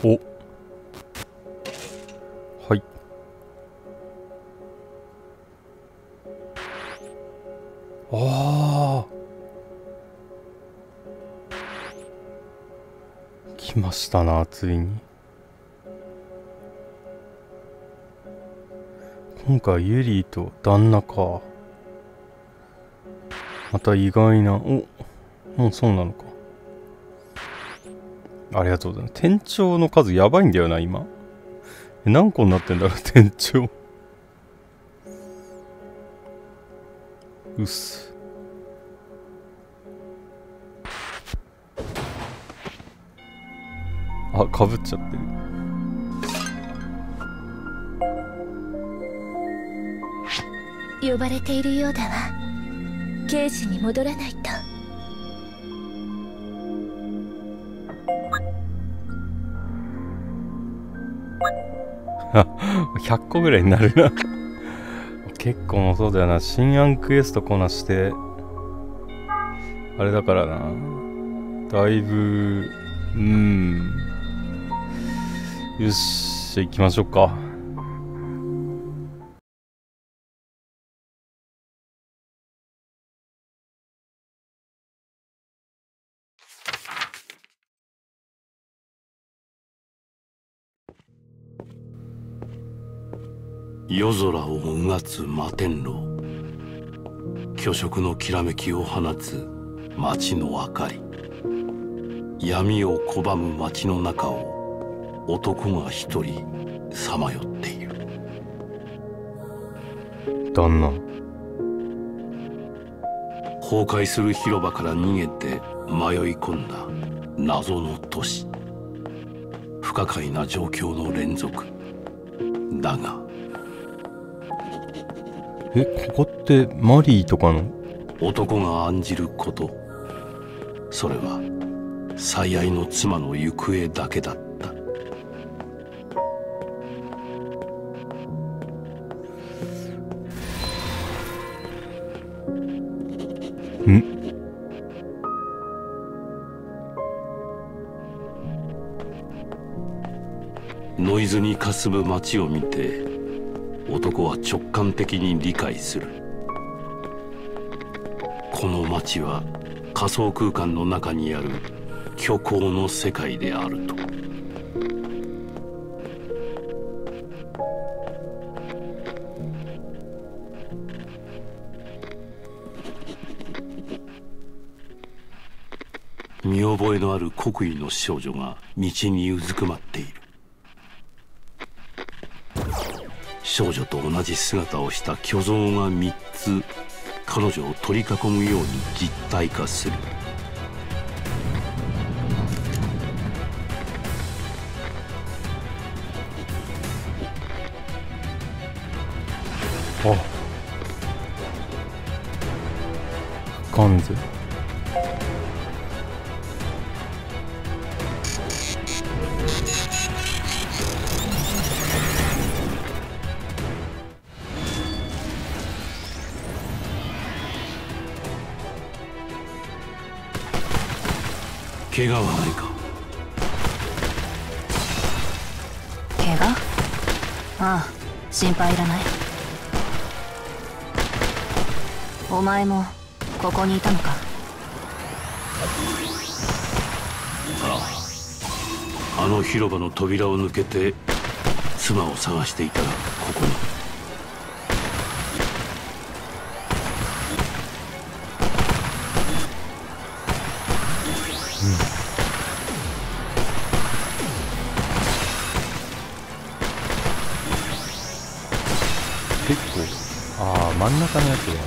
お、はい。ああ、来ましたな、ついに。今回ユリーと旦那か。また意外な。もうそうなのか。ありがとうございます。店長の数やばいんだよな、今。何個になってんだろう、店長。うっす。あ、かぶっちゃってる。 呼ばれているようだわ。ケースに戻らないと。 100個ぐらいになるな。結構そうだよな。新案クエストこなしてあれだからな。だいぶよし、じゃあ行きましょうか。 夜空をうがつ摩天楼、巨色のきらめきを放つ街の明かり、闇を拒む街の中を男が一人さまよっている。 旦那。 崩壊する広場から逃げて迷い込んだ謎の都市。不可解な状況の連続だが、 ここってマリーとかの？ 男が案じること、それは最愛の妻の行方だけだった。ノイズにかすむ街を見て、男は直感的に理解する。この街は仮想空間の中にある虚構の世界であると。見覚えのある国威の少女が道にうずくまっている。少女と同じ姿をした巨像が3つ彼女を取り囲むように実体化する。 あ、不完全。 怪我はないか？ 怪我？ああ、心配いらない。お前もここにいたのか？ ああ、あの広場の扉を抜けて妻を探していたらここに。 結構、真ん中のやつがあ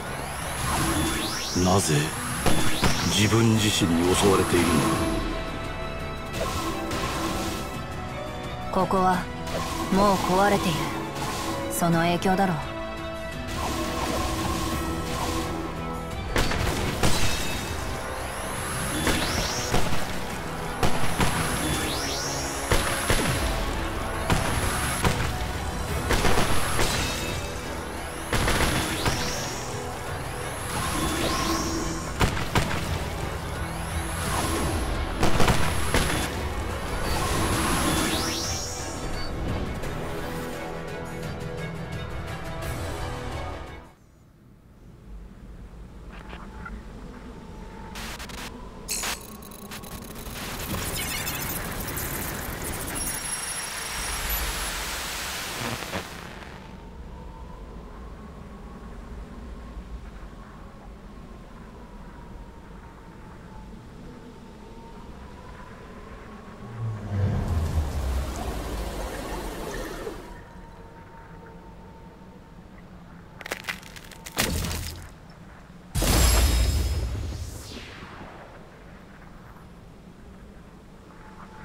るね。 なぜ自分自身に襲われているのここはもう壊れている。その影響だろう。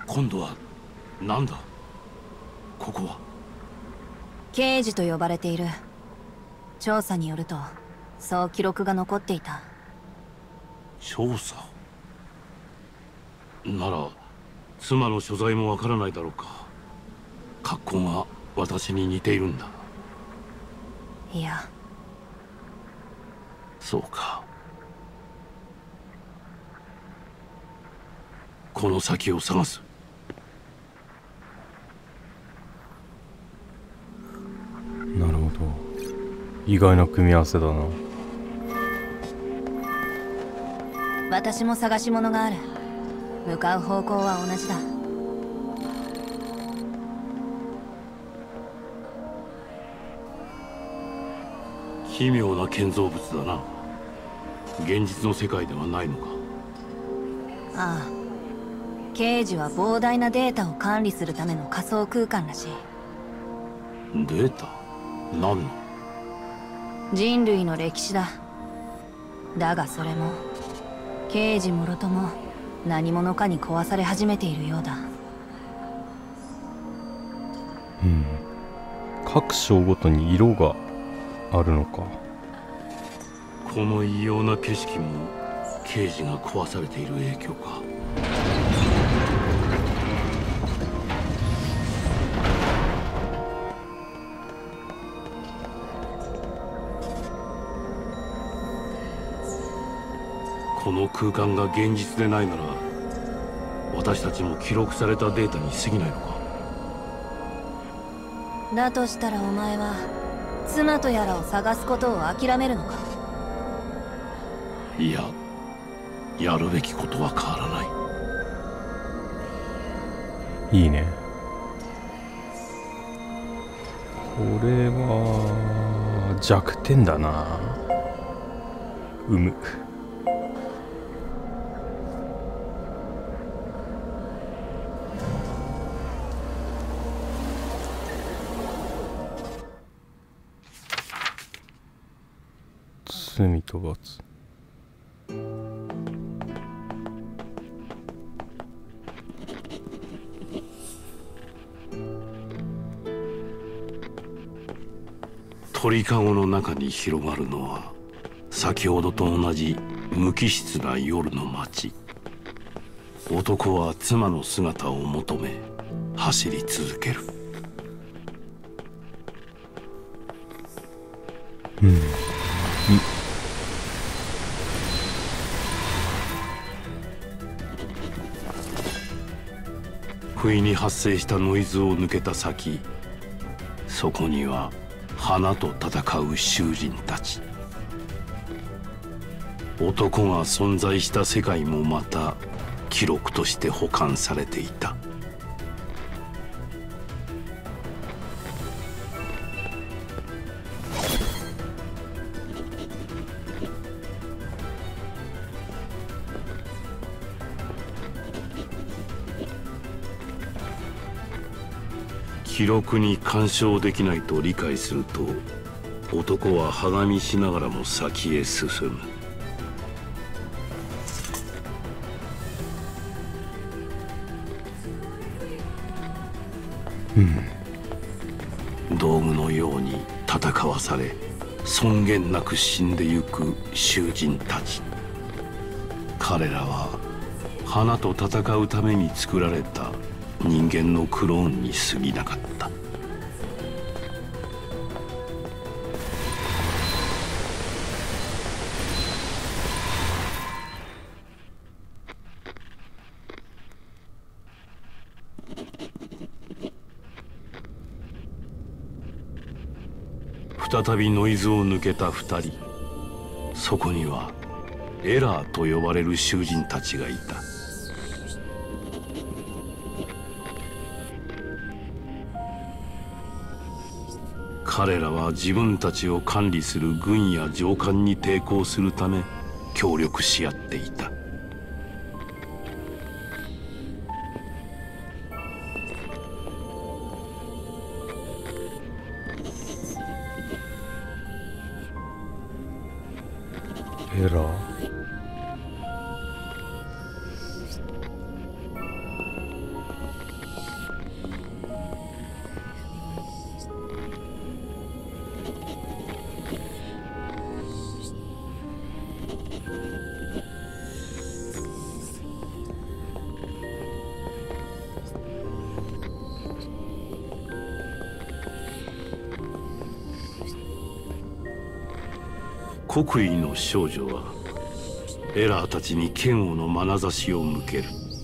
今度は何だ？ここは刑事と呼ばれている。調査によるとそう記録が残っていた。 調査なら妻の所在もわからないだろうか。格好が私に似ているんだ。 いや、 そうか。この先を探す。 なるほど。意外な組み合わせだな。 私も探し物がある。向かう方向は同じだ。 奇妙な建造物だな。現実の世界ではないのか。 ああ、刑事は膨大なデータを管理するための仮想空間らしい。 データ？何の？ 人類の歴史だ。だがそれも刑事もろとも何者かに壊され始めているようだ。 うん。各章ごとに色があるのか。 この異様な景色も刑事が壊されている影響か。この空間が現実でないなら私たちも記録されたデータに過ぎないのか。 だとしたらお前は妻とやらを探すことを諦めるのか。 いや、やるべきことは変わらない。 いいね。これは弱点だな。うむ。罪と罰。 鳥かごの中に広がるのは先ほどと同じ無機質な夜の街。男は妻の姿を求め走り続ける。不意に発生したノイズを抜けた先、そこには花と戦う囚人たち。男が存在した世界もまた記録として保管されていた。記録に干渉できないと理解すると、男ははがみしながらも先へ進む。道具のように戦わされ尊厳なく死んでゆく囚人たち。彼らは花と戦うために作られた人間のクローンに過ぎなかった。再びノイズを抜けた二人。そこにはエラーと呼ばれる囚人たちがいた。彼らは自分たちを管理する軍や上官に抵抗するため協力し合っていた。 エラー。 国威の少女はエラーたちに嫌悪の眼差しを向ける。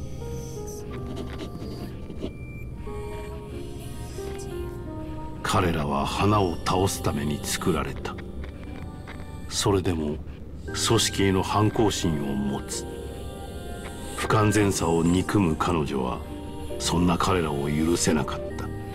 彼らは花を倒すために作られた。それでも組織への反抗心を持つ。不完全さを憎む彼女はそんな彼らを許せなかった。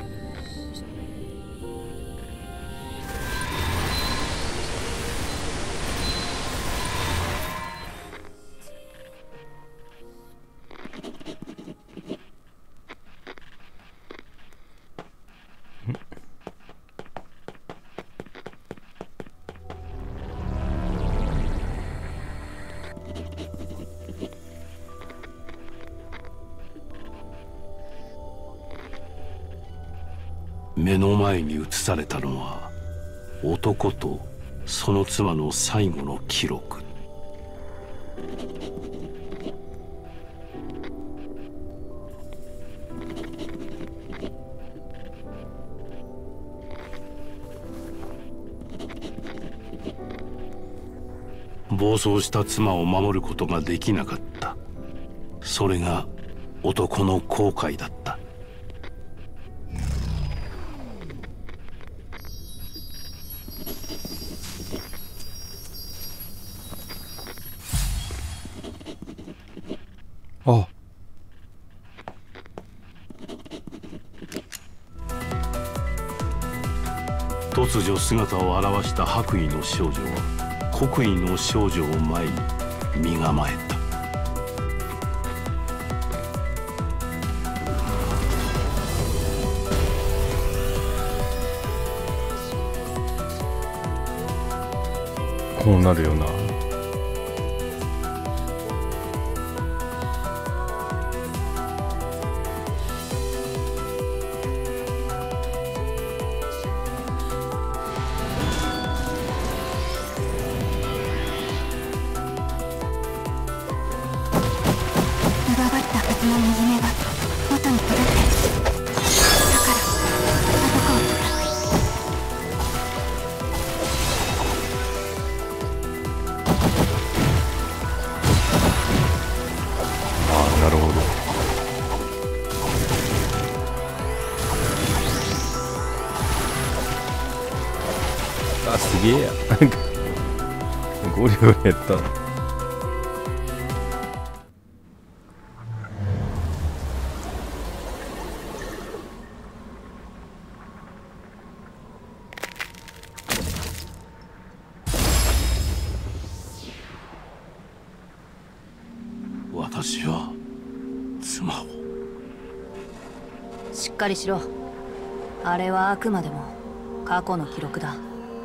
目の前に映されたのは男とその妻の最後の記録。暴走した妻を守ることができなかった。それが男の後悔だった。 あ、 突如姿を現した白衣の少女は黒衣の少女を前に身構えた。 こうなるよな。すげえや。なんかゴリゴリやった。 私は妻を。 しっかりしろ。あれはあくまでも過去の記録だ。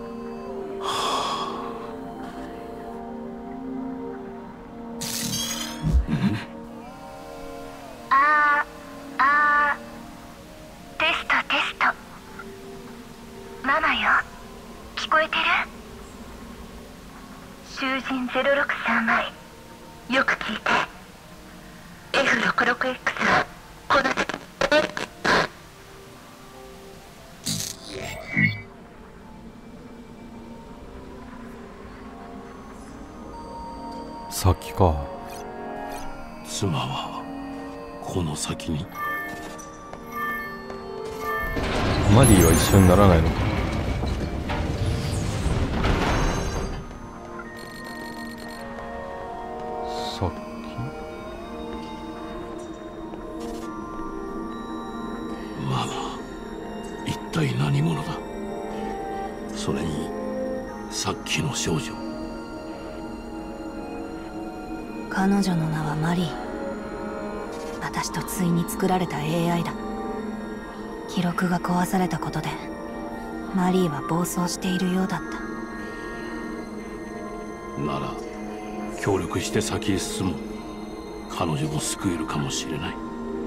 063よく聞いて。 F66X はこの先か。 妻はこの先に。 マリーは一緒にならないのか。 ママ、一体何者だ。それにさっきの少女。 彼女の名はマリー。私と対に作られた AI だ。記録が壊されたことでマリーは暴走しているようだった。 なら協力して先へ進もう。彼女も救えるかもしれない。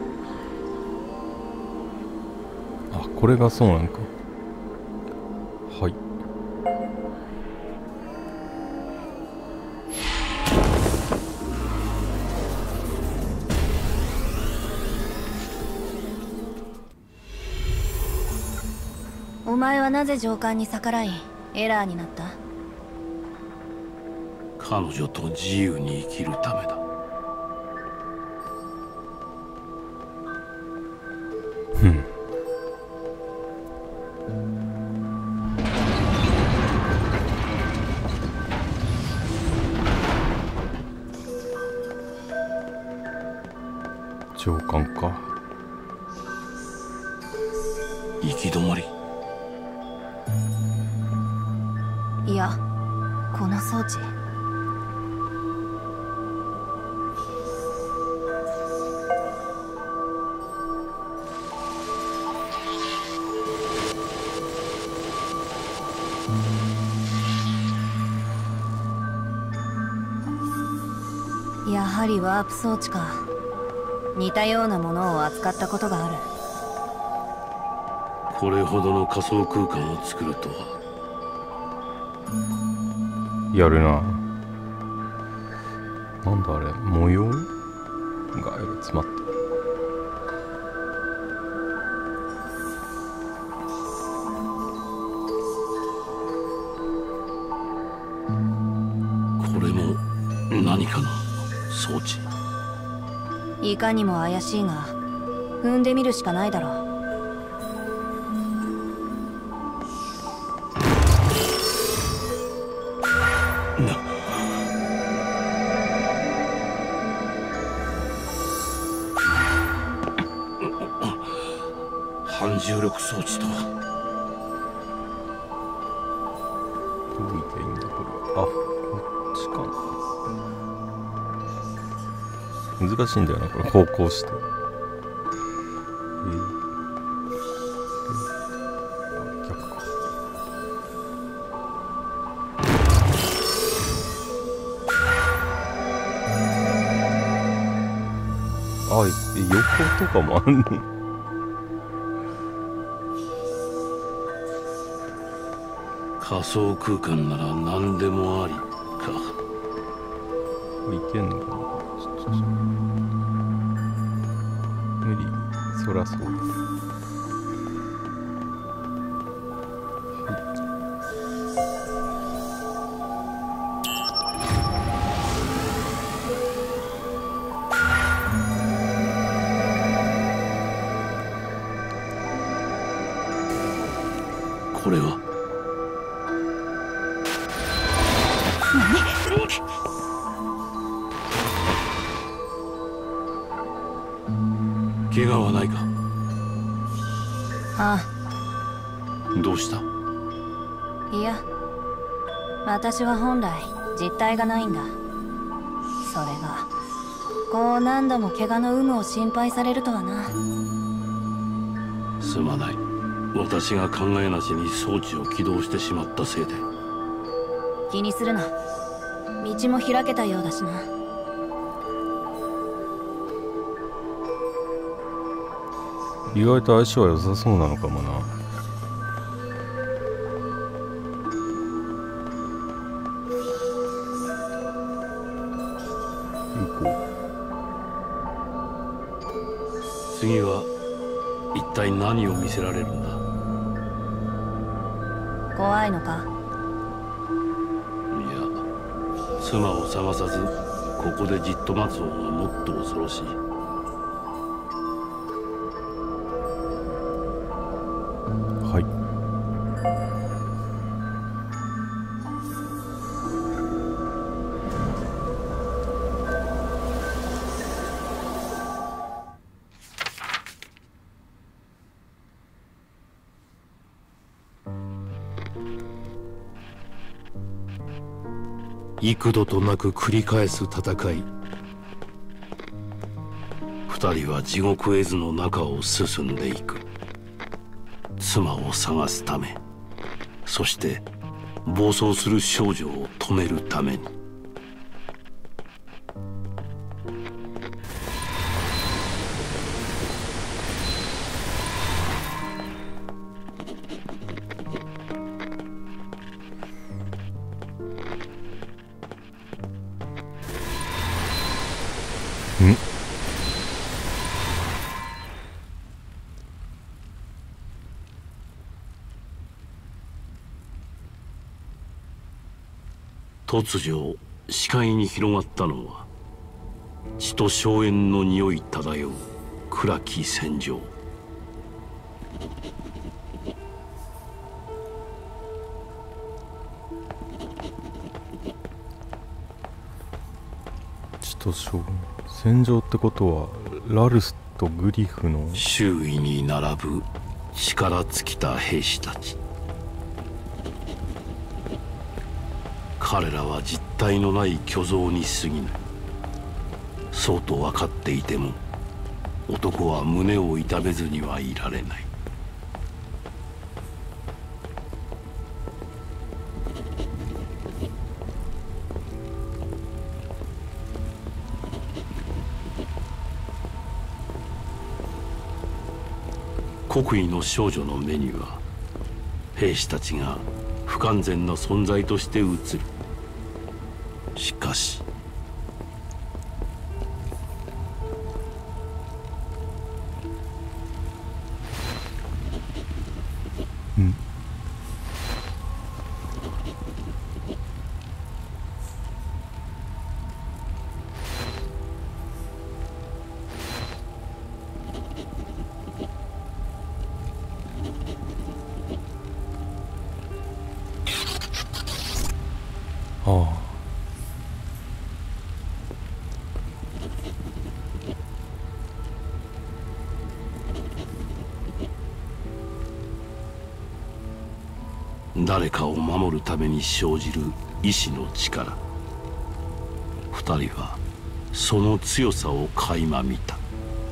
あ、これがそうなのか。はい。 お前はなぜ上官に逆らいエラーになった？ 彼女と自由に生きるためだ。 上官か。 行き止まり。 いや、この装置。やはりワープ装置か。似たようなものを扱ったことがある。 これほどの仮想空間を作るとは。 やるな。なんだあれ、模様が詰まってる。 これも何かの装置。 いかにも怪しいが、踏んでみるしかないだろう。 反重力装置とは。 どういけばいいんだこれ。あ、こっちかな。難しいんだよなこれ、方向して。あ、逆か。あ、横とかもあんの。 仮想空間なら何でもありか。 いけんのかな。無理。そらそうだ。 これは怪我はないか。 あどうした。 あ、いや、私は本来実体がないんだ。それがこう何度も怪我の有無を心配されるとはな。 すまない。私が考えなしに装置を起動してしまったせいで。 気にするな。道も開けたようだしな。 意外と相性は良さそうなのかもな。行こう。次は一体何を見せられるんだ。 怖いのか。 いや、妻を探さずここでじっと待つ方がもっと恐ろしい。 はい。 幾度となく繰り返す戦い。二人は地獄絵図の中を進んでいく。妻を探すため、そして暴走する少女を止めるために。突如視界に広がったのは血と硝煙の匂い漂う暗き戦場。 血と硝煙、戦場ってことはラルスとグリフの。 周囲に並ぶ力尽きた兵士たち。彼らは実体のない虚像に過ぎない。そうと分かっていても男は胸を痛めずにはいられない。国威の少女の目には兵士たちが不完全な存在として映る。しかし誰かを守るために生じる意志の力。二人はその強さを垣間見た。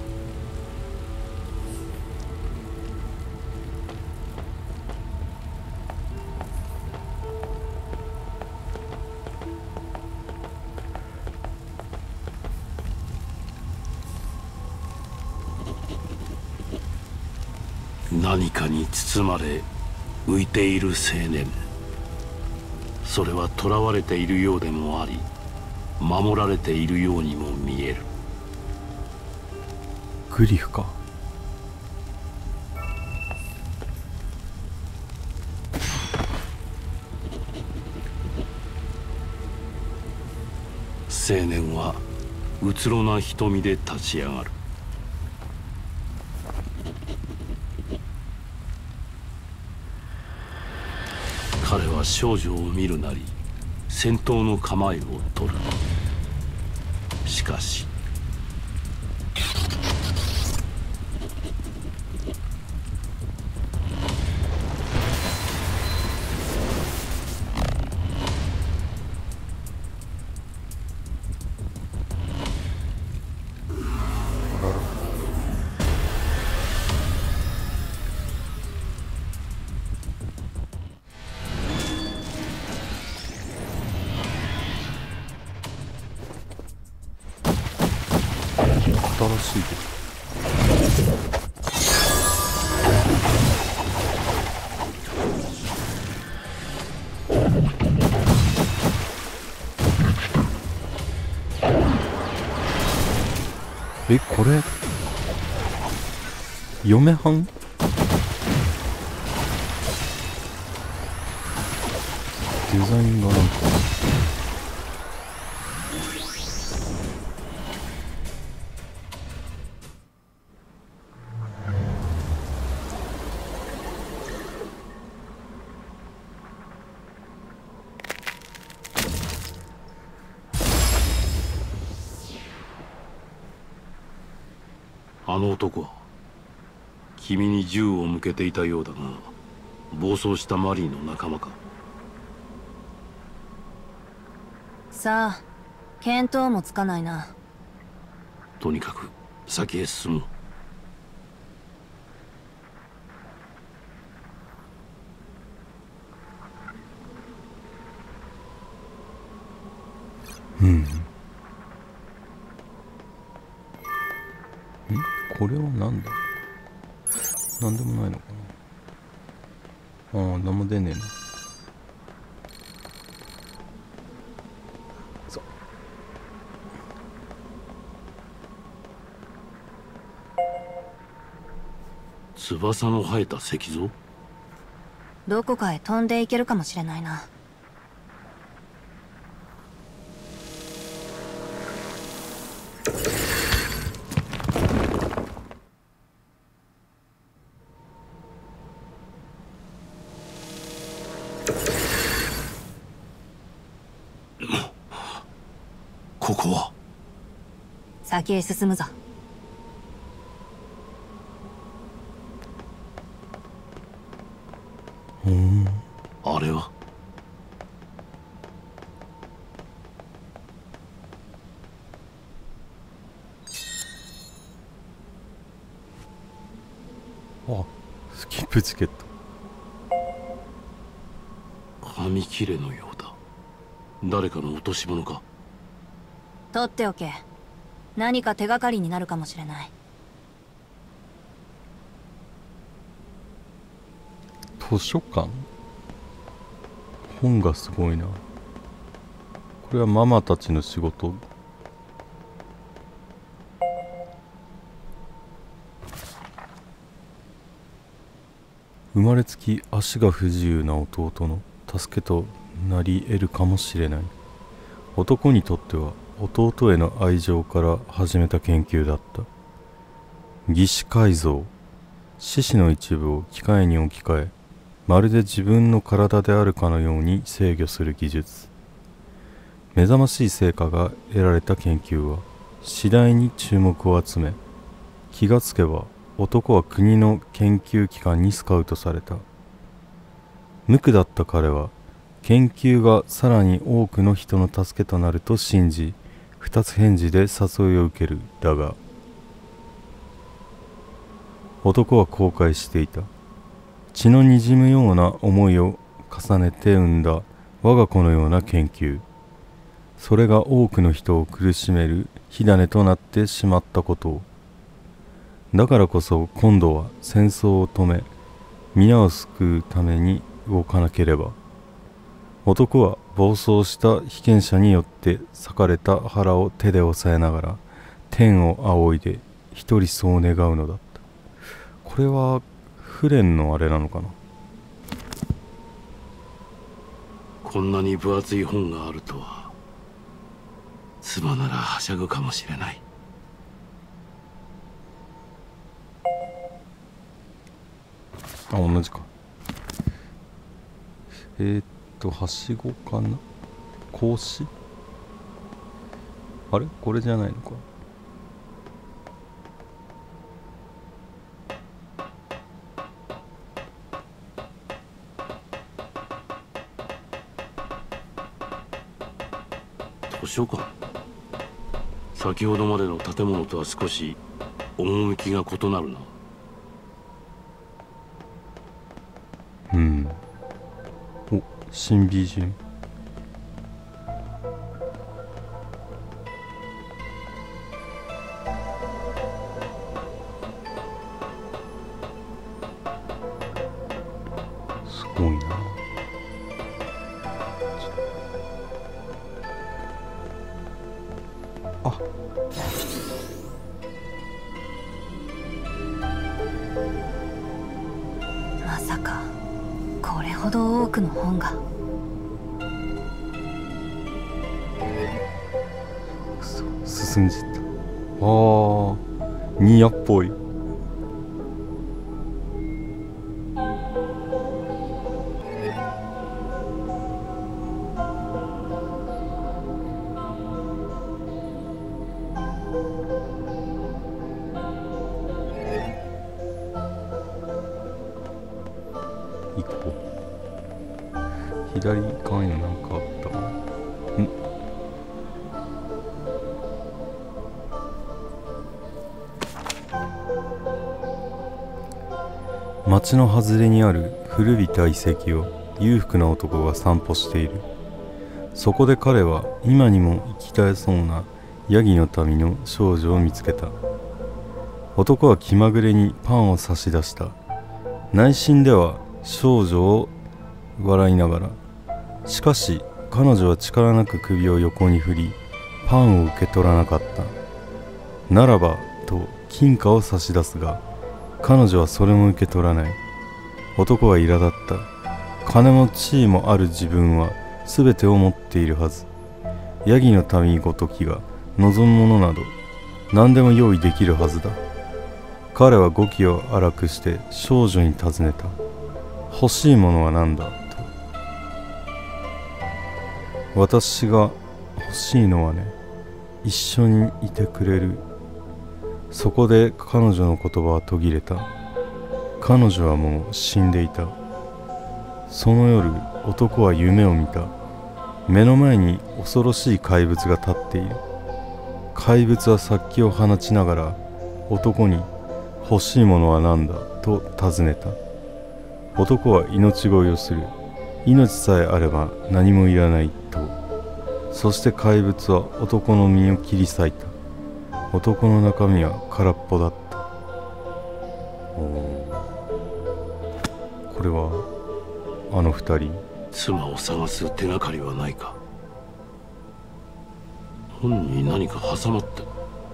何かに包まれ浮いている青年。それは囚われているようでもあり、守られているようにも見える。 グリフか。 青年はうつろな瞳で立ち上がる。彼は少女を見るなり戦闘の構えを取る。しかし新しいけど。これ嫁はん？デザインがなんかあの男は君に銃を向けていたようだが、暴走したマリーの仲間か？ さあ、見当もつかないな。 とにかく先へ進む。 これはなんだ？なんでもないのかな。ああ、なんも出ねえな。 翼の生えた石像？ どこかへ飛んでいけるかもしれないな。 ここは。 先へ進むぞ。 あれは。 あ、スキップチケット。 紙切れのようだ。誰かの落とし物か。 取っておけ。何か手がかりになるかもしれない。 図書館。本がすごいな。これはママたちの仕事。生まれつき足が不自由な弟の助けとなり得るかもしれない。男にとっては弟への愛情から始めた研究だった。義肢改造。四肢の一部を機械に置き換え、まるで自分の体であるかのように制御する技術。目覚ましい成果が得られた研究は次第に注目を集め、気がつけば男は国の研究機関にスカウトされた。無垢だった彼は研究がさらに多くの人の助けとなると信じ、二つ返事で誘いを受ける。だが男は後悔していた。血のにじむような思いを重ねて生んだ我が子のような研究、それが多くの人を苦しめる火種となってしまったことを。だからこそ今度は戦争を止め、皆を救うために動かなければ。男は暴走した被験者によって裂かれた腹を手で押さえながら天を仰いで一人そう願うのだった。これはフレンのあれなのかな。 こんなに分厚い本があるとは。妻ならはしゃぐかもしれない。 あ、同じか。はしごかな。格子。あれこれじゃないのか。 図書館。先ほどまでの建物とは少し趣が異なるな。 お、新 BGM。すごいな。あ、 まさかこれほど多くの本が。 進んじった。あー、ニアっぽい。行こう。左側になんかあったかな。町の外れにある古びた遺跡を裕福な男が散歩している。そこで彼は今にも生き絶えそうなヤギの民の少女を見つけた。男は気まぐれにパンを差し出した。内心では少女を笑いながら、しかし彼女は力なく首を横に振り、パンを受け取らなかった。ならばと金貨を差し出すが、彼女はそれも受け取らない。男は苛立った。金も地位もある自分は全てを持っているはず。ヤギの民ごときが望むものなど何でも用意できるはずだ。彼は語気を荒くして少女に尋ねた。欲しいものは何だと。私が欲しいのはね、 一緒にいてくれる。そこで彼女の言葉は途切れた。彼女はもう死んでいた。その夜、男は夢を見た。目の前に恐ろしい怪物が立っている。怪物は殺気を放ちながら男に欲しいものは何だと尋ねた。男は命乞いをする。命さえあれば何もいらないと。そして怪物は男の身を切り裂いた。男の中身は空っぽだった。これはあの二人。 妻を探す手がかりはないか。本に何か挟まってる。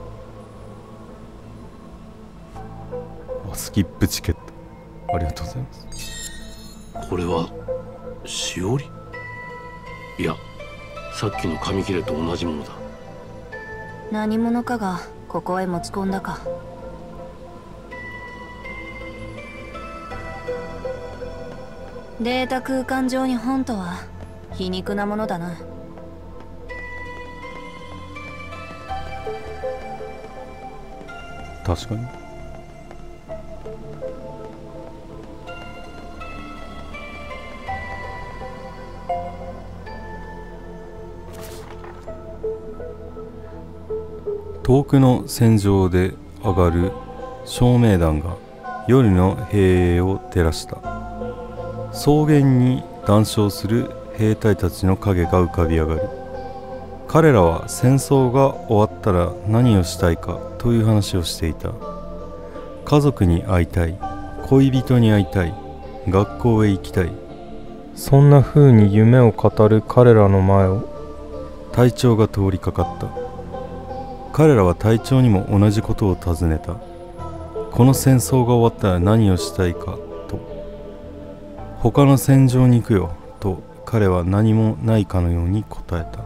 スキップチケットありがとうございます。 これはしおり？いや、さっきの紙切れと同じものだ。 何者かがここへ持ち込んだか。データ空間上に本とは皮肉なものだな。 確かに。遠くの戦場で上がる照明弾が夜の平営を照らした。草原に談笑する兵隊たちの影が浮かび上がる。彼らは戦争が終わったら何をしたいかという話をしていた。家族に会いたい、恋人に会いたい、学校へ行きたい。そんな風に夢を語る彼らの前を隊長が通りかかった。彼らは隊長にも同じことを尋ねた。この戦争が終わったら何をしたいかと。他の戦場に行くよと彼は何もないかのように答えた。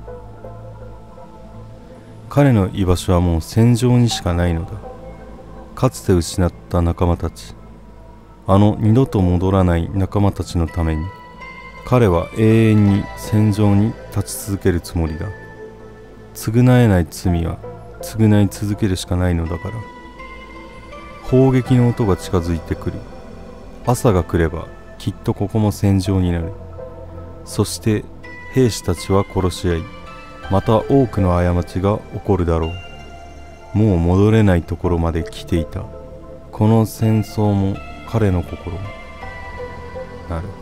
彼の居場所はもう戦場にしかないのだ。かつて失った仲間たち、あの二度と戻らない仲間たちのために彼は永遠に戦場に立ち続けるつもりだ。償えない罪は償い続けるしかないのだから。砲撃の音が近づいてくる。朝が来ればきっとここも戦場になる。そして兵士たちは殺し合い、また多くの過ちが起こるだろう。もう戻れないところまで来ていた。この戦争も彼の心も。なる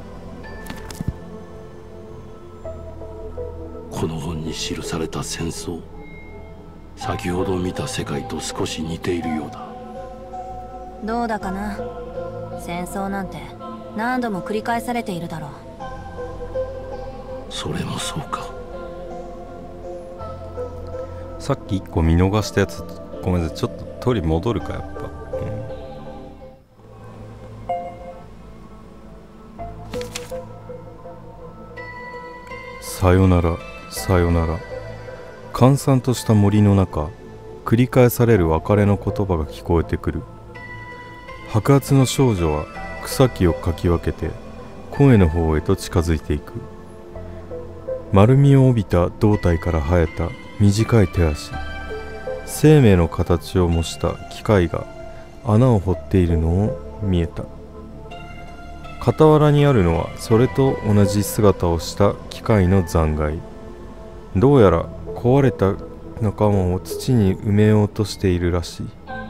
ほど。 この本に記された戦争、先ほど見た世界と少し似ているようだ。 どうだかな。戦争なんて何度も繰り返されているだろう。 それもそうか。 さっき1個見逃したやつ、ごめんなさい、ちょっと取り戻るかやっぱ、さよならさよなら。閑散とした森の中、繰り返される別れの言葉が聞こえてくる。白髪の少女は草木をかき分けて声の方へと近づいていく。丸みを帯びた胴体から生えた短い手足、生命の形を模した機械が穴を掘っているのを見えた。傍らにあるのはそれと同じ姿をした機械の残骸。どうやら壊れた仲間を土に埋めようとしているらしい。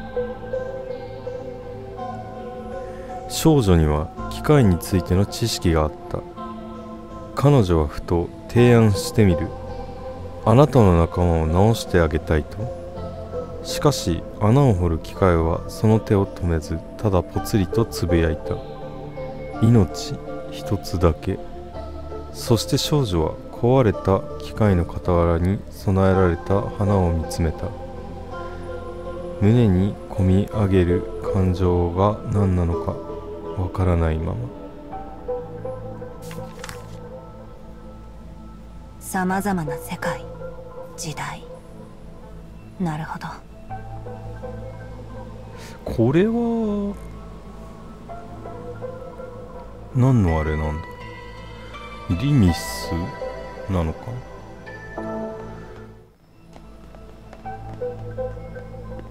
少女には機械についての知識があった。彼女はふと提案してみる。あなたの仲間を直してあげたいと。しかし穴を掘る機械はその手を止めず、ただぽつりとつぶやいた。命一つだけ。そして少女は壊れた機械の傍らに備えられた花を見つめた。胸にこみ上げる感情が何なのかわからないまま。 さまざまな世界、時代。なるほど。 これは何のあれなんだ。リミスなのか。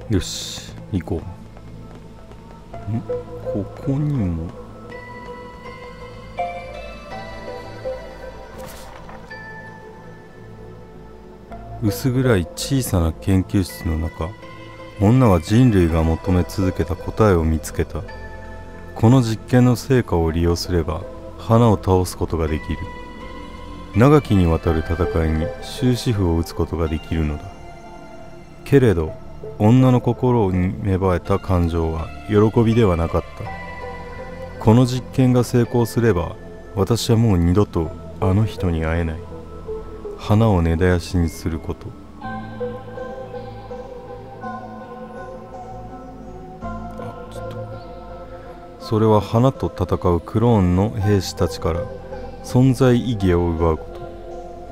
よし行こう。ここにも薄暗い小さな研究室の中、女は人類が求め続けた答えを見つけた。この実験の成果を利用すれば花を倒すことができる。長きにわたる戦いに終止符を打つことができるのだ。けれど女の心に芽生えた感情は喜びではなかった。この実験が成功すれば私はもう二度とあの人に会えない。花を根絶やしにすること。それは花と戦うクローンの兵士たちから存在意義を奪うこと。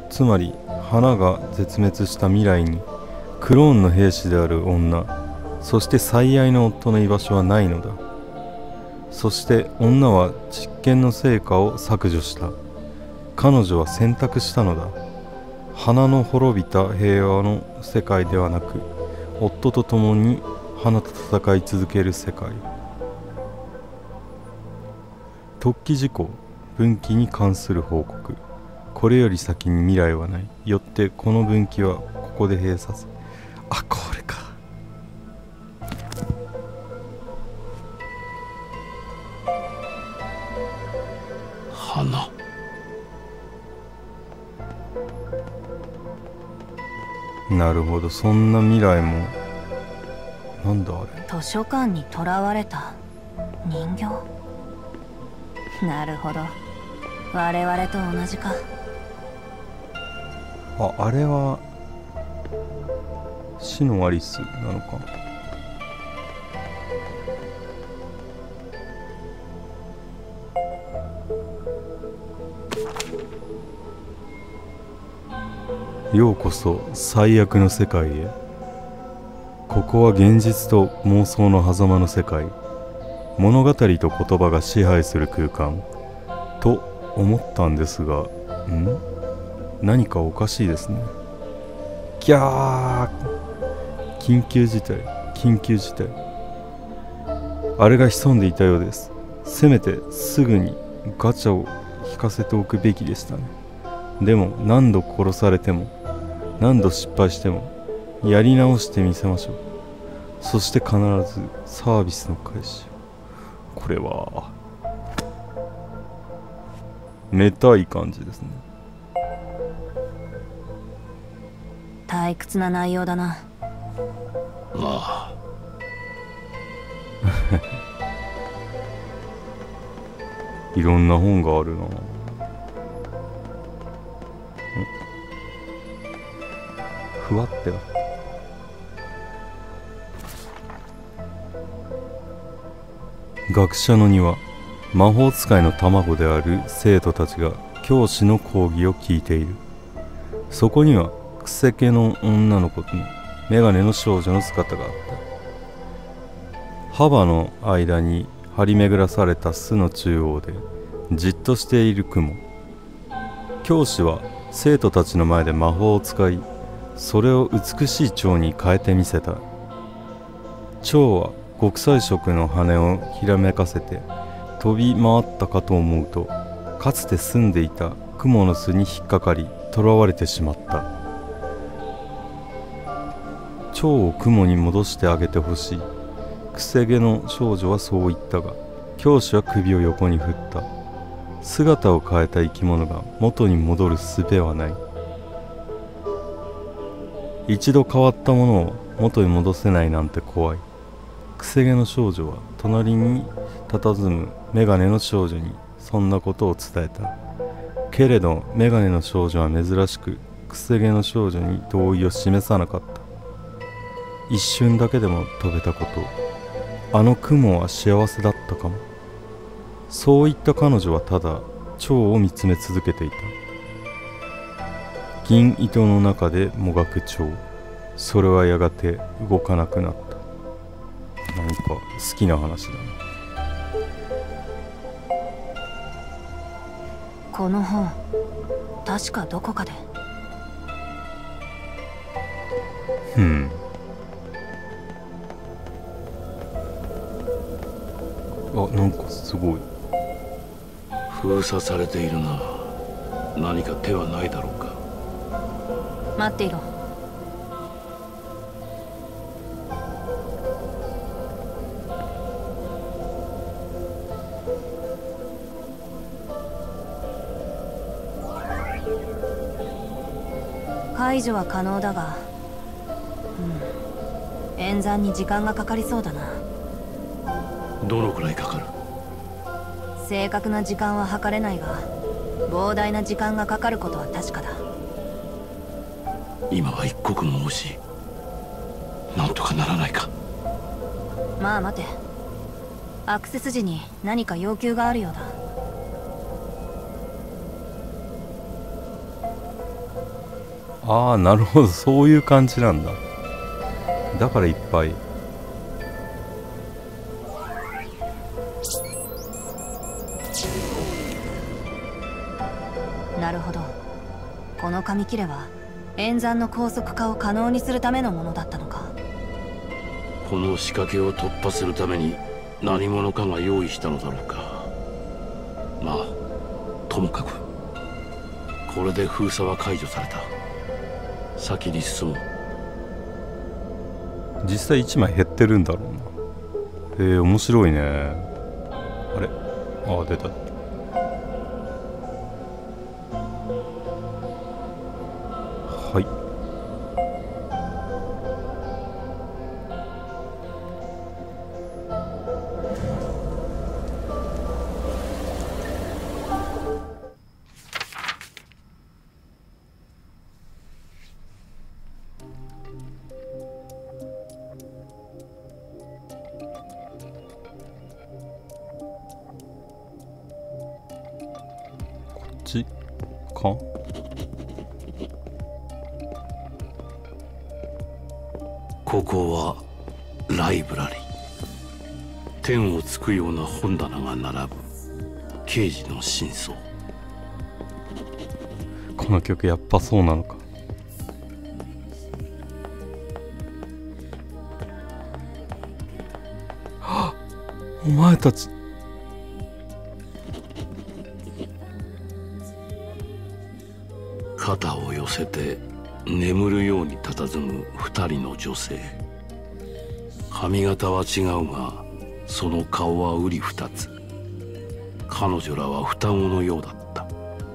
つまり花が絶滅した未来にクローンの兵士である女、そして最愛の夫の居場所はないのだ。そして女は実験の成果を削除した。彼女は選択したのだ。花の滅びた平和の世界ではなく、夫と共に花と戦い続ける世界。突起事項、分岐に関する報告。これより先に未来はない。よってこの分岐はここで閉鎖する。あ、これか。 花。 なるほど、そんな未来も。なんだあれ。 図書館に囚われた人形。なるほど、我々と同じか。 あれは死のアリスなのか。ようこそ最悪の世界へ。ここは現実と妄想の狭間の世界。物語と言葉が支配する空間と思ったんですが、何かおかしいですね。ギャー、緊急事態、緊急事態。あれが潜んでいたようです。せめてすぐにガチャを引かせておくべきでしたね。でも何度殺されても何度失敗してもやり直してみせましょう。そして必ずサービスの開始。これはめたい感じですね。 退屈な内容だな。 まあいろんな本があるな。ふわってな。学者の庭。魔法使いの卵である生徒たちが教師の講義を聞いている。そこにはくせ毛の女の子とメガネの少女の姿があった。幅の間に張り巡らされた巣の中央でじっとしている雲。教師は生徒たちの前で魔法を使い、それを美しい蝶に変えてみせた。蝶は極彩色の羽をひらめかせて飛び回ったかと思うと、かつて住んでいた雲の巣に引っかかり囚われてしまった。蝶を雲に戻してあげてほしい。くせ毛の少女はそう言ったが、教師は首を横に振った。姿を変えた生き物が元に戻る術はない。一度変わったものを元に戻せないなんて怖い。くせ毛の少女は隣に佇むメガネの少女にそんなことを伝えた。けれどメガネの少女は珍しくくせ毛の少女に同意を示さなかった。一瞬だけでも飛べたこと、あの雲は幸せだったかも。そう言った彼女はただ蝶を見つめ続けていた。銀糸の中でもがく蝶。それはやがて動かなくなった。何か好きな話だね。 この本、確かどこかで。 あ、なんかすごい。 封鎖されているな。何か手はないだろうか。 待っていろ。解除は可能だが、演算に時間がかかりそうだな。 どのくらいかかる？ 正確な時間は測れないが、膨大な時間がかかることは確かだ。 今は一刻も惜しい。なんとかならないか。 まあ待て。アクセス時に何か要求があるようだ。 ああ、なるほど、そういう感じなんだ。だからいっぱい。 なるほど。この紙切れは演算の高速化を可能にするためのものだったのか。 この仕掛けを突破するために何者かが用意したのだろうか。まあともかくこれで封鎖は解除された。先に進もう。 実際1枚減ってるんだろうな。面白いね。あれ、あ、出た。はい。こっちか？ ここはライブラリー。天をつくような本棚が並ぶ刑事の真相。 この曲やっぱそうなのか。はっ、お前たち。 肩を寄せて眠るように佇む二人の女性。髪型は違うがその顔は瓜二つ。彼女らは双子のようだった。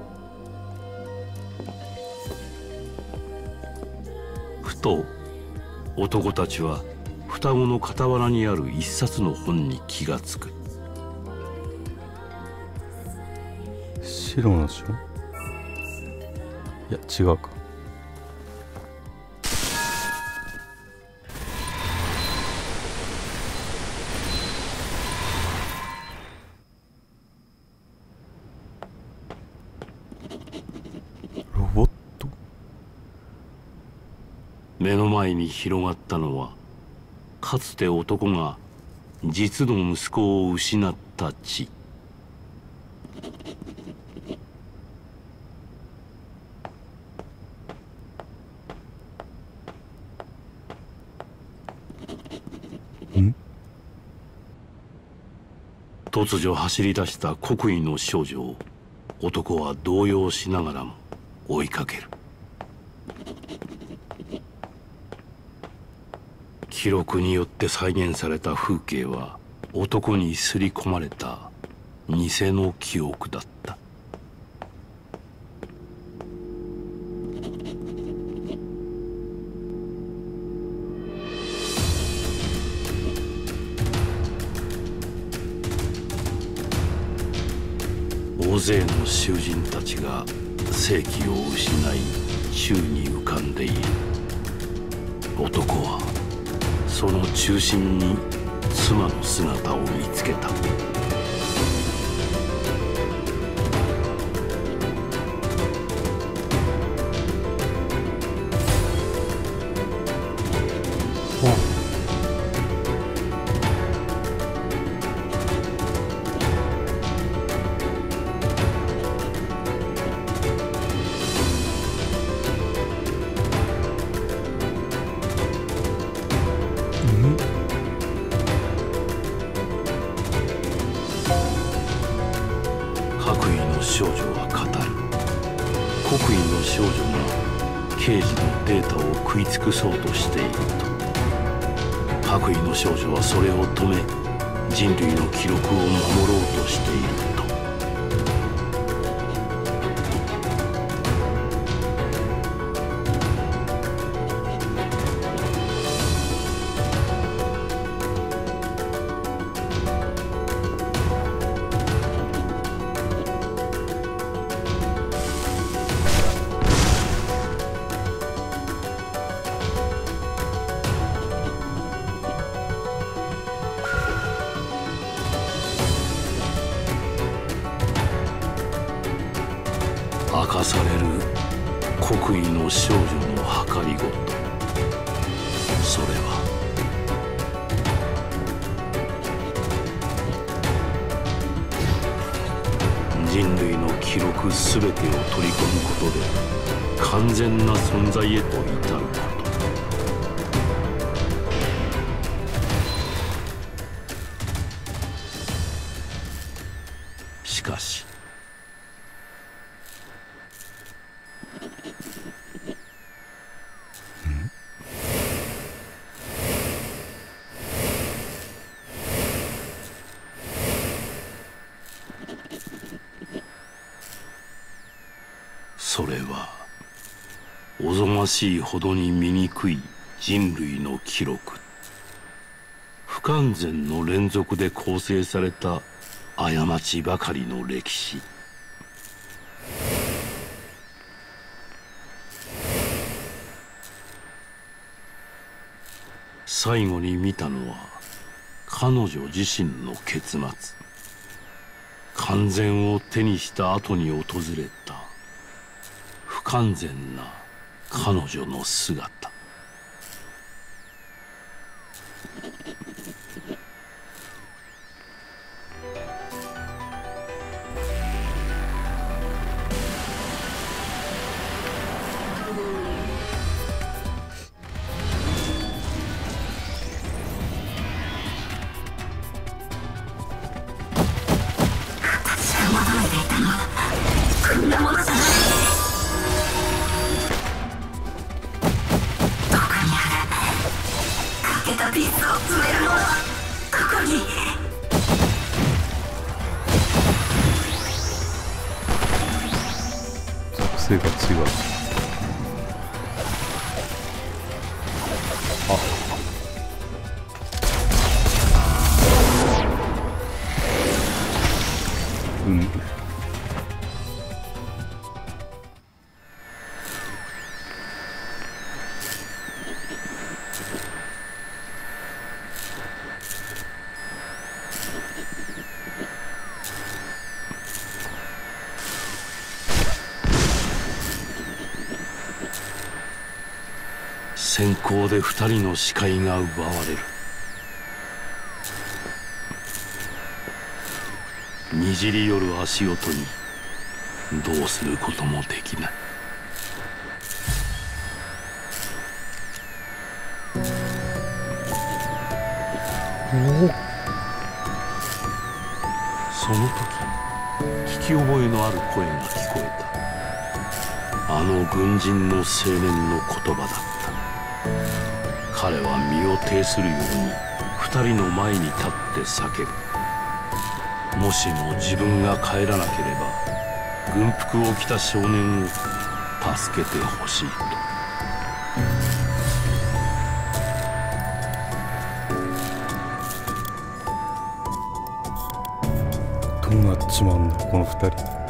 ふと男たちは双子の傍らにある一冊の本に気がつく。 白の書？いや違うか。ロボット？ 目の前に広がったのはかつて男が実の息子を失った地。突如走り出した国威の少女を男は動揺しながらも追いかける。記録によって再現された風景は男に刷り込まれた偽の記憶だった。大勢の囚人たちが生気を失い宙に浮かんでいる。男はその中心に妻の姿を見つけた。 白衣の少女は語る。黒衣の少女が刑事のデータを食い尽くそうとしていると。白衣の少女はそれを止め、人類の記録を守ろうとしていると。明かされる黒衣の少女の計りごと。それは人類の記録すべてを取り込むことで完全な存在へと至ること。しかしそれはおぞましいほどに醜い人類の記録、不完全の連続で構成された過ちばかりの歴史。最後に見たのは彼女自身の結末。完全を手にした後に訪れた不完全な彼女の姿。 属性が違う。先行で二人の視界が奪われる。にじり寄る足音にどうすることもできない。その時聞き覚えのある声が聞こえた。あの軍人の青年の言葉だった。彼は身を挺するように二人の前に立って叫ぶ。もしも自分が帰らなければ軍服を着た少年を助けてほしいと。 どうなっちまうんだこの二人。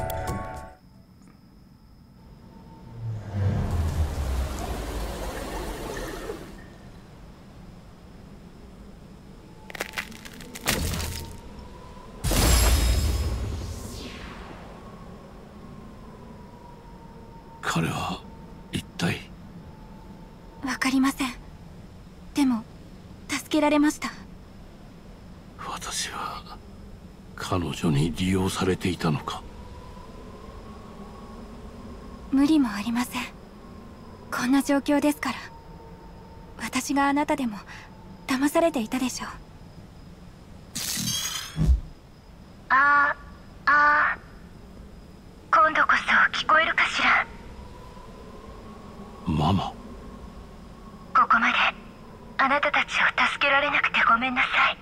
彼は一体。 わかりません。でも助けられました。 私は彼女に利用されていたのか。 無理もありません。こんな状況ですから。私があなたでも騙されていたでしょう。 ママ。 ここまであなたたちを助けられなくてごめんなさい。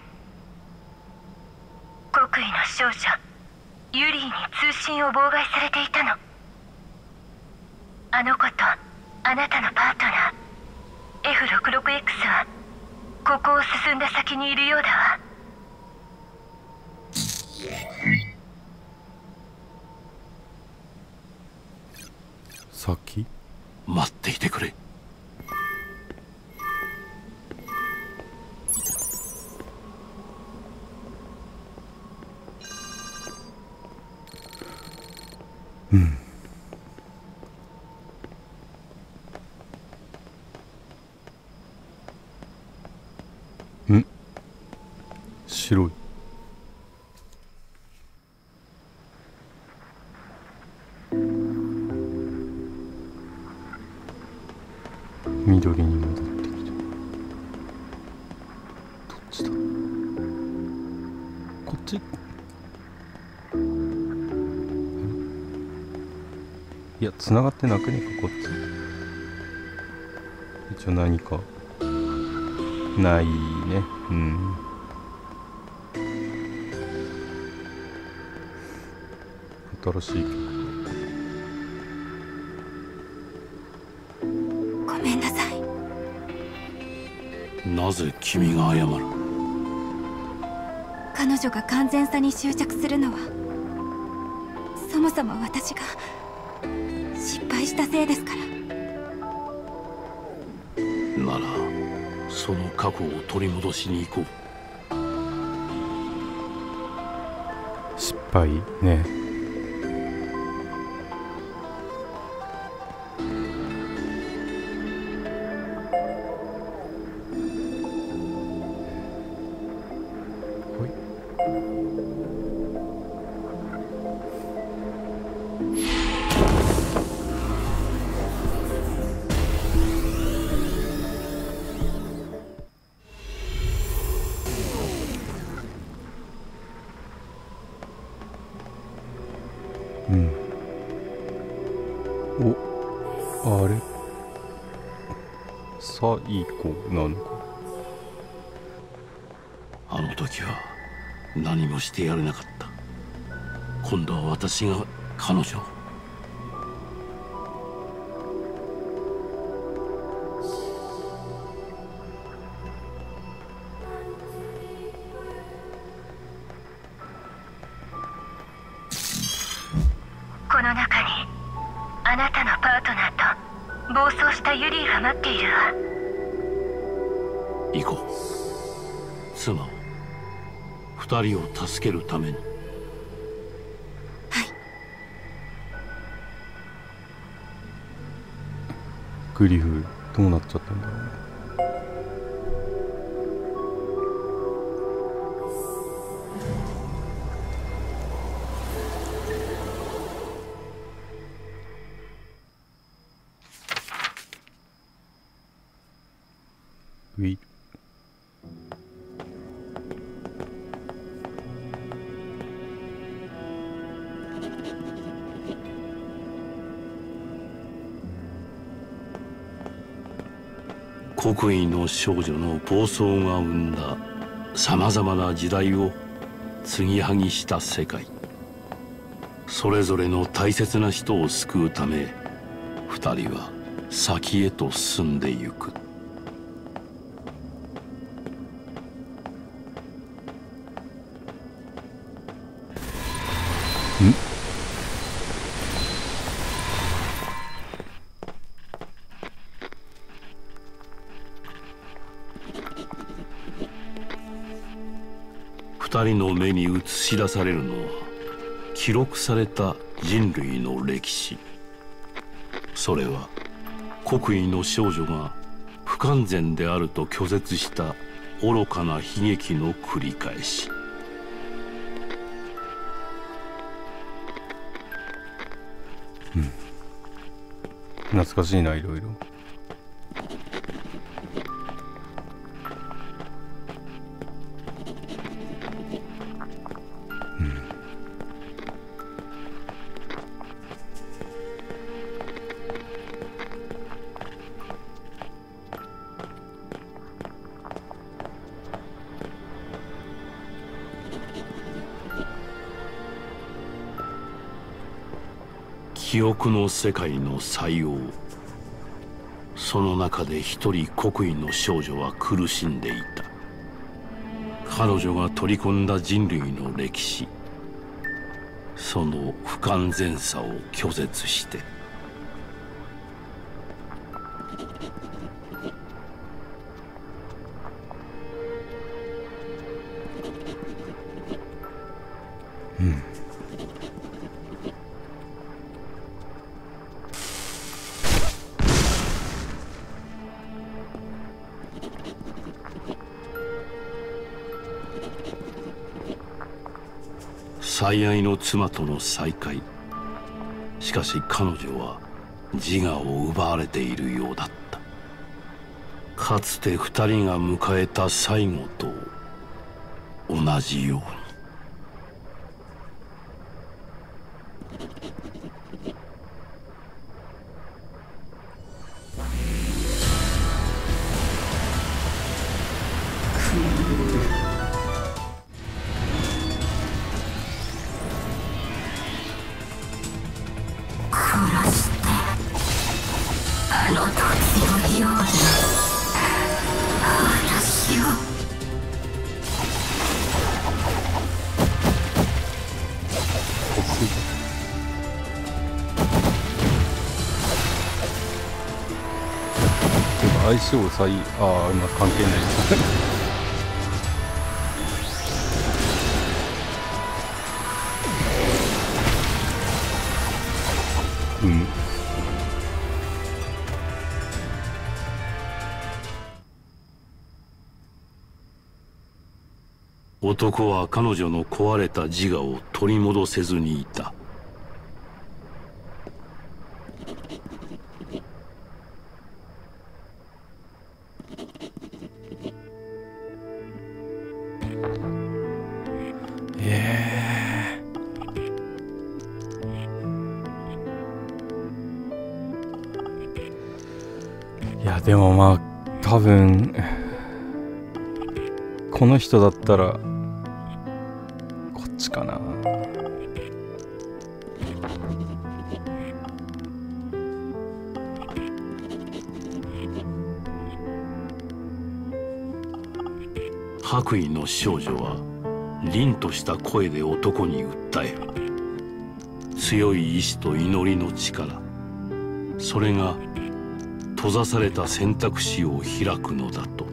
国威の少女ユリーに通信を妨害されていたの。あの子とあなたのパートナー F66X はここを進んだ先にいるようだわ。 先？ 待っていてくれ。 うん。白い。緑に戻ってきた。どっちだ？こっち？いや、繋がってなくねえか、こっち。一応何かないね。うん。新しい曲。 ごめんなさい。 なぜ君が謝る？ 彼女が完全さに執着するのはそもそも私が失敗したせいですから。 ならその過去を取り戻しに行こう。失敗ね。うん。お、あれ最後なのか。 あの時は何もしてやれなかった。今度は私が彼女を。 この中にあなたのパートナーと暴走したユリーが待っているわ。 行こう。妻を、二人を助けるために。 グリフどうなっちゃったんだろうね。ウィル。 国威の少女の暴走が生んださまざまな時代を継ぎはぎした世界。それぞれの大切な人を救うため二人は先へと進んでゆく。二人の目に映し出されるのは記録された人類の歴史。それは国威の少女が不完全であると拒絶した愚かな悲劇の繰り返し。 懐かしいな、いろいろ。 記憶の世界の最王。その中で一人国威の少女は苦しんでいた。彼女が取り込んだ人類の歴史、その不完全さを拒絶して。最愛の妻との再会。しかし彼女は自我を奪われているようだった。かつて二人が迎えた最後と同じように。 相性まあ関係ないうん。 男は彼女の壊れた自我を取り戻せずにいた。 いやでもまあ多分この人だったらこっちかな。 白衣の少女は凛とした声で男に訴える。強い意志と祈りの力、それが閉ざされた選択肢を開くのだと。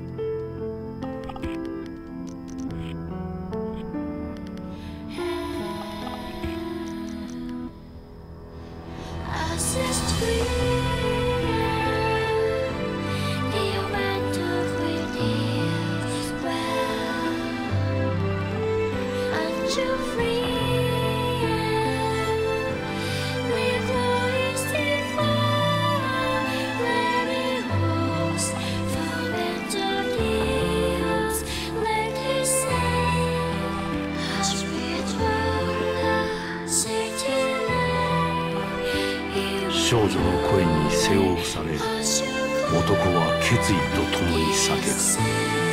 少女の声に背負うされ、男は決意とともに叫ぶ。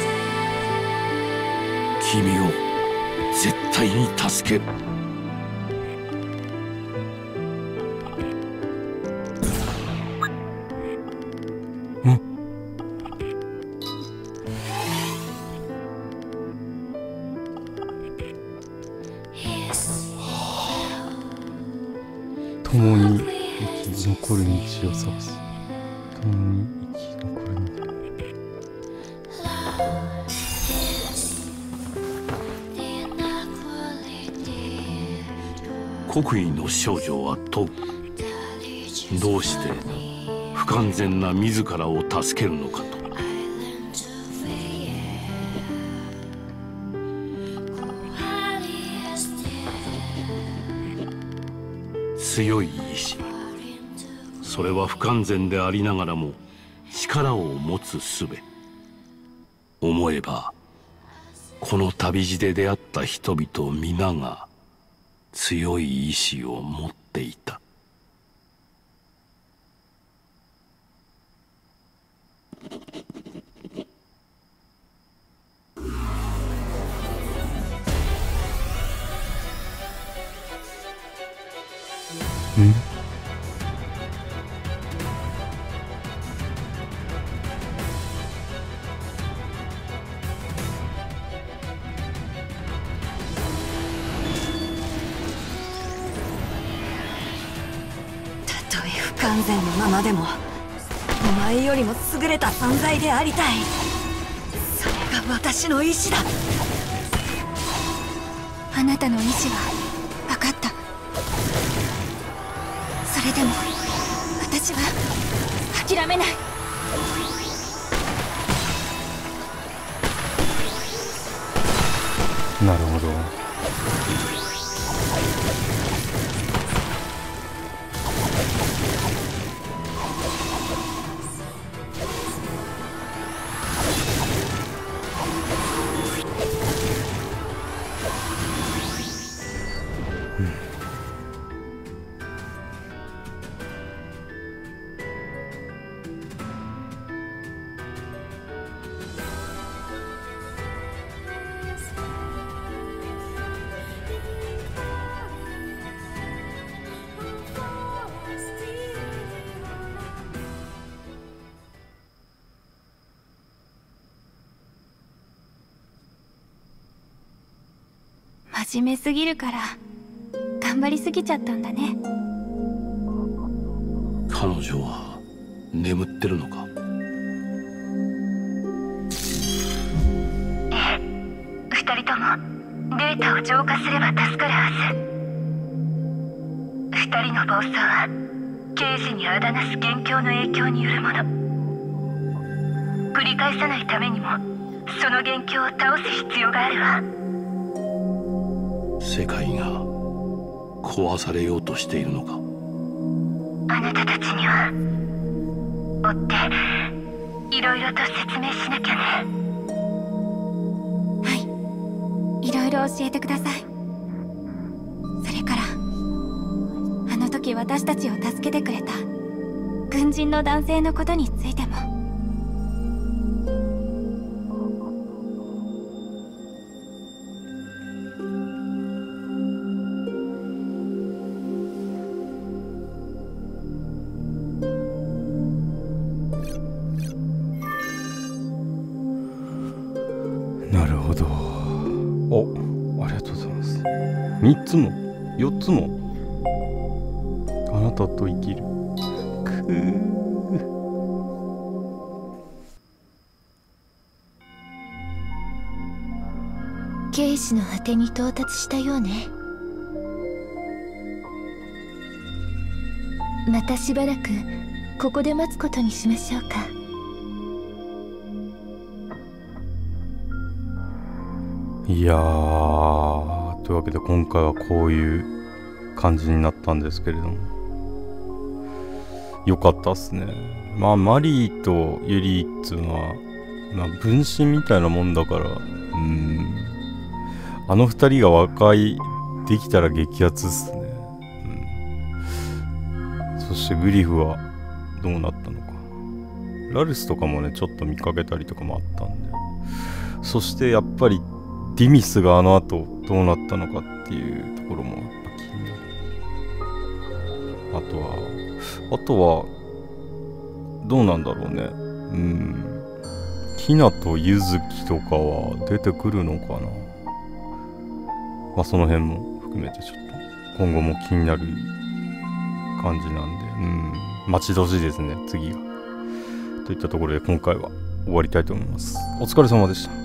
君を絶対に助ける。 共に生き残る道を探す。共に生き残る道。 国威の少女は問う。どうして不完全な自らを助けるのかと。強い意志、それは不完全でありながらも力を持つ術。思えばこの旅路で出会った人々皆が強い意志を持っていた。 とえ不完全のままでもお前よりも優れた存在でありたい。それが私の意志だ。 あなたの意志は分かった。それでも私は諦めない。 なるほど。 真面目すぎるから頑張りすぎちゃったんだね。 彼女は眠ってるのか？ ええ、二人ともデータを浄化すれば助かるはず。二人の暴走は刑事にあだなす元凶の影響によるもの。繰り返さないためにもその元凶を倒す必要があるわ。 世界が壊されようとしているのか？ あなたたちには追っていろいろと説明しなきゃね。 はい、いろいろ教えてください。それからあの時私たちを助けてくれた軍人の男性のことについても。 なるほど。お、ありがとうございます。3つも4つもあなたと生きる。 警視の果てに到達したようね。またしばらくここで待つことにしましょうか。 いやー、というわけで今回はこういう感じになったんですけれども、よかったっすね。まあマリーとユリーっつうのは、まあ、分身みたいなもんだから、あの二人が和解できたら激アツっすね。そしてグリフはどうなったのか。ラルスとかもねちょっと見かけたりとかもあったんで、そしてやっぱりディミスがあの後どうなったのかっていうところもやっぱ気になる。あとはどうなんだろうね。ヒナとユズキとかは出てくるのかな。まあその辺も含めてちょっと今後も気になる感じなんで、待ち遠しいですね、次が。といったところで今回は終わりたいと思います。お疲れ様でした。